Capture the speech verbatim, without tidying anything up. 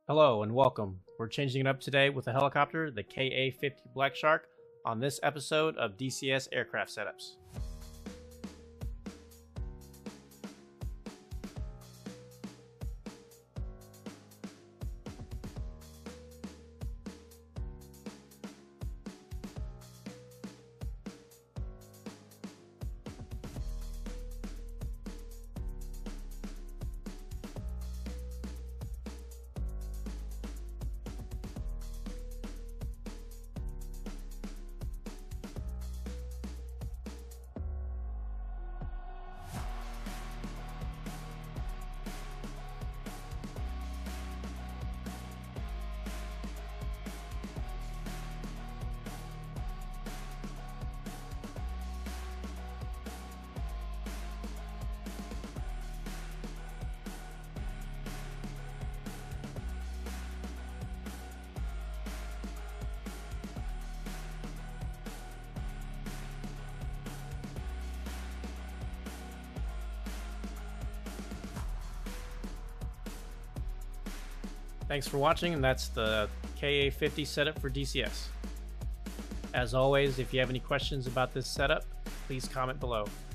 Hello and welcome. We're changing it up today with a helicopter, the K A fifty Black Shark, on this episode of D C S Aircraft Setups. Thanks for watching, and that's the K A fifty setup for D C S. As always, if you have any questions about this setup, please comment below.